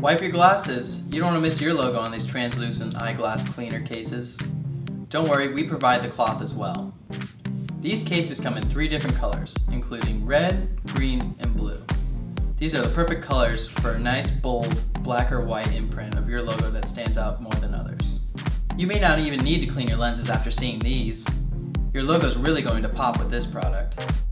Wipe your glasses. You don't want to miss your logo on these translucent eyeglass cleaner cases. Don't worry, we provide the cloth as well. These cases come in 3 different colors, including red, green, and blue. These are the perfect colors for a nice, bold, black or white imprint of your logo that stands out more than others. You may not even need to clean your lenses after seeing these. Your logo is really going to pop with this product.